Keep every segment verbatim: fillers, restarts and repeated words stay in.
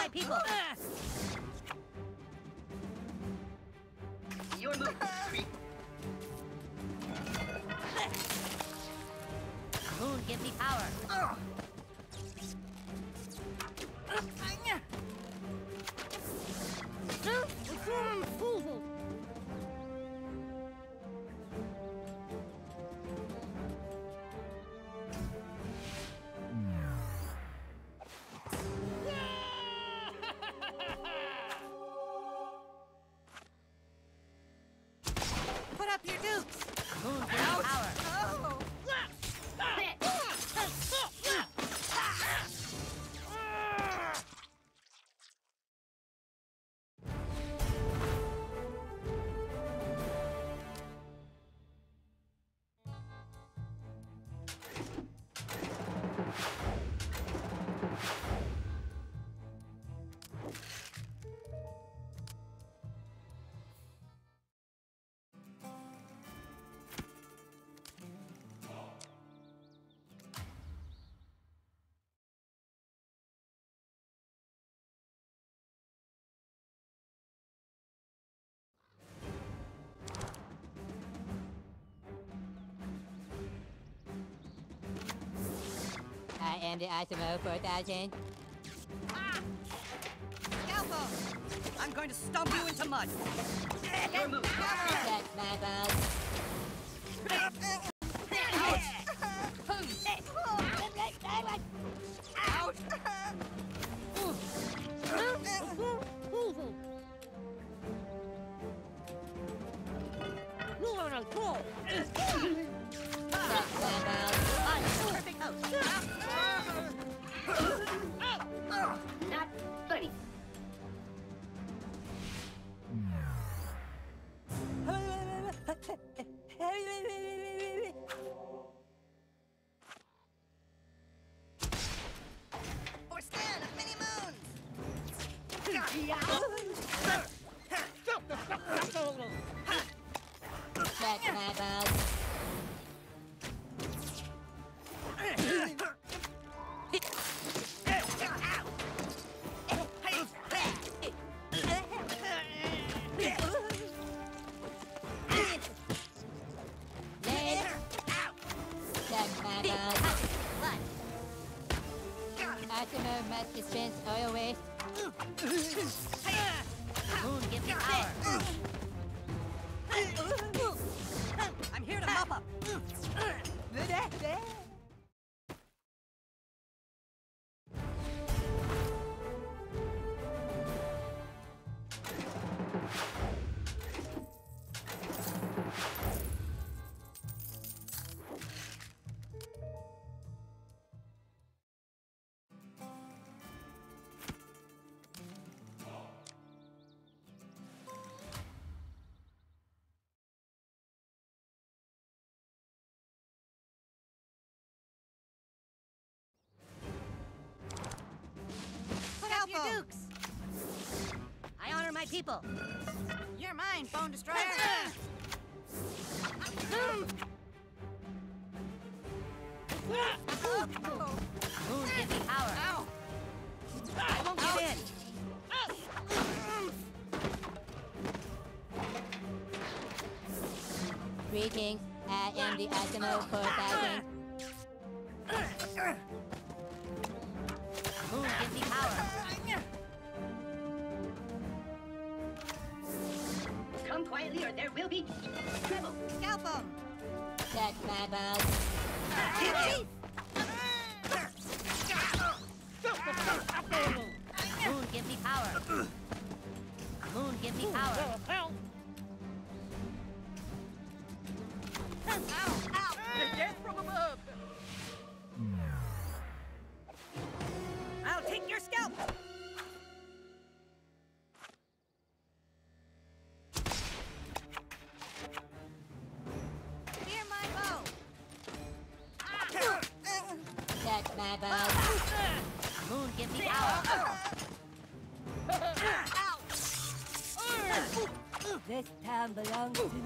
my people. Your move, creep. Moon, give me power. Put up your dukes. Moon, give me power. Oh. I am the Asimo four thousand. Scalpel. I'm going to stomp you into mud. Your move, That's my balls. Ouch. That's my balls. Perfect host. not funny. Or stand of many moons. That's my balls. Leg. That's my balls. Blood. Asimo must dispense oil waste. Moon, give me power. I'm here to mop up. Put up your dukes. I honor my people. You're mine, Bone Destroyer. Moon, give me power. Ow. I won't give in. Greetings. I am the Asimo four thousand. Moon, give me power. Come quietly or there will be trouble. Scalp 'em. That's my balls. Moon, give me power. Moon, give me power. Ow. Ow. Death from above. I'll take your scalp. Fear my bow. That's my balls. Moon, give me power. This town belongs to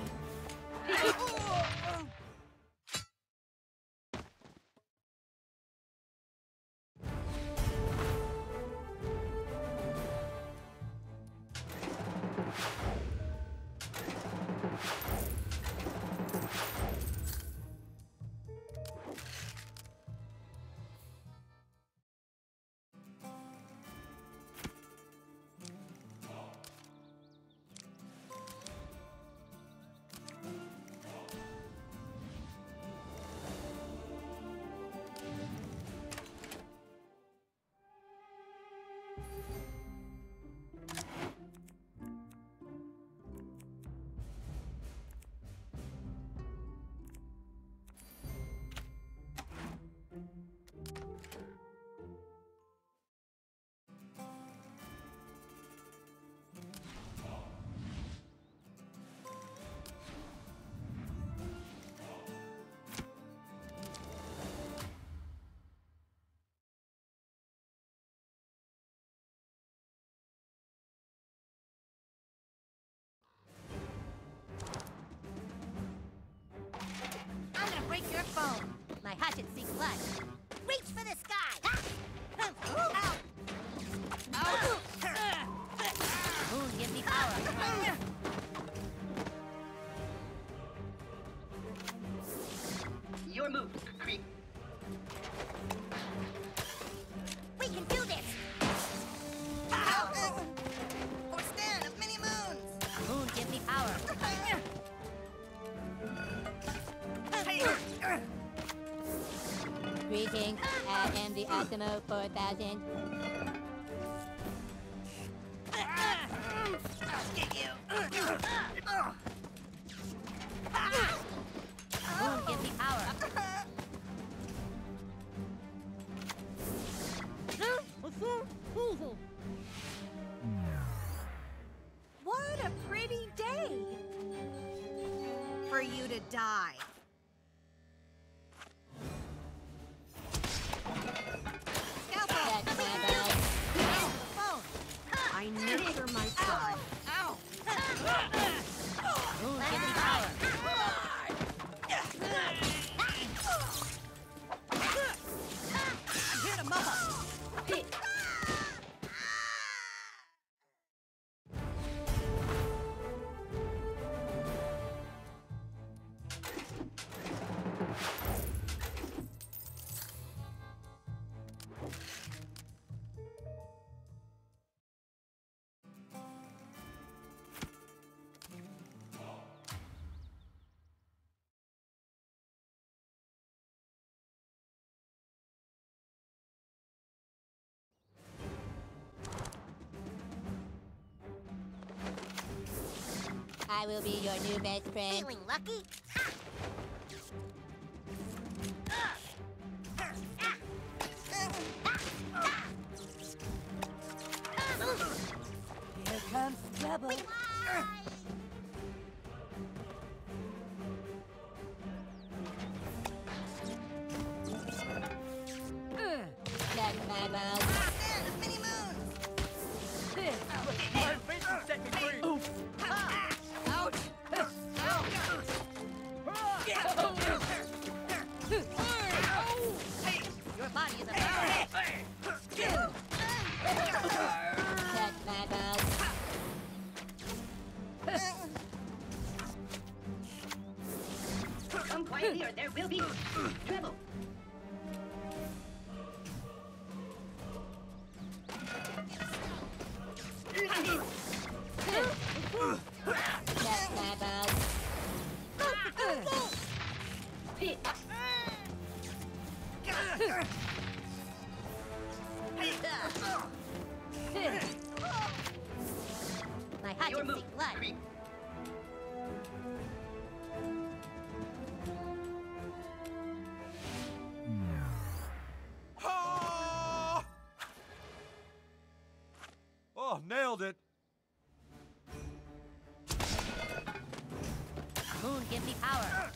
me. I'm gonna break your phone. My hatchet seeks blood. Reach for the sky. Ow. Ow. Moon gives me power. Your move, creep. We can do this. Ow. Or stand of many moons. Moon gives me power. Greetings, I am the Asimo four thousand. I'll get you. Moon gives me power. What a pretty day for you to die. Scalpel. That's my bad. Answer the phone. I nurture my pride. Ow. Moon gives me power. I'm here to mop up. Hit. I will be your new best friend. Feeling lucky? Here comes trouble. That's my bad. Stand of many moons. Ouch. Your body is a power. That's my bad. Come quietly or there will be trouble. That's my bad. Hit. My Your hatchet move, seeks blood. creep. Ah! Oh, nailed it. Moon gives me power.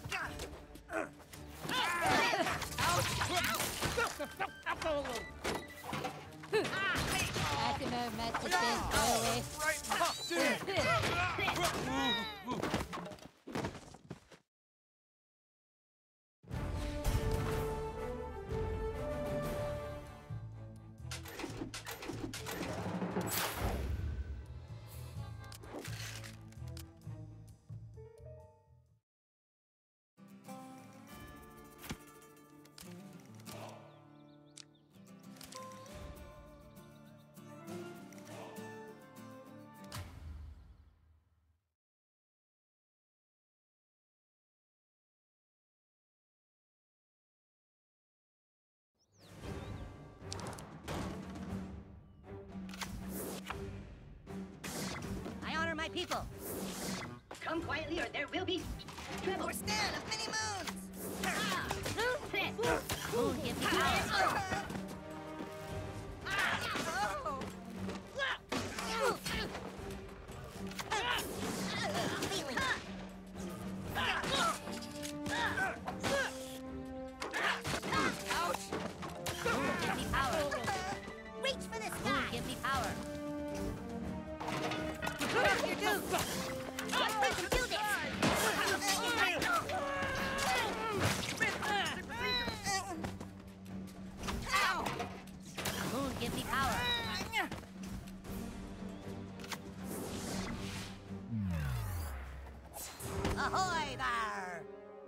Asimo must have been always. Right. Ah, dude. Ooh, ooh. my people. Come quietly or there will be trouble. Or stand of many moons. Set. Moon gives me power. Give me power. Reach for the sky. Give me power. You're due. Let's do this. Ow! Moon, give me power. Ahoy there!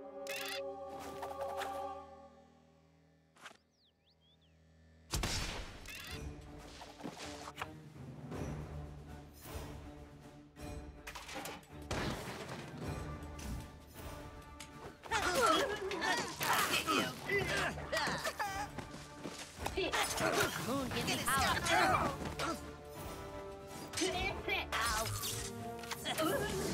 Fit. Moon, give me power. Set. Ow!